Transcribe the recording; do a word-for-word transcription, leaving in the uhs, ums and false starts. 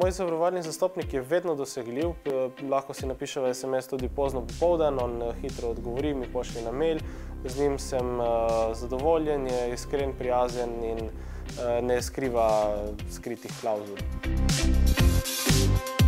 Moj zavarovalni zastopnik je vedno dosegljiv, lahko si napiševa es em es tudi pozno popoldan, on hitro odgovori, mi pošlje na mail, z njim sem zadovoljen, je iskren, prijazen in ne skriva skritih klavzul.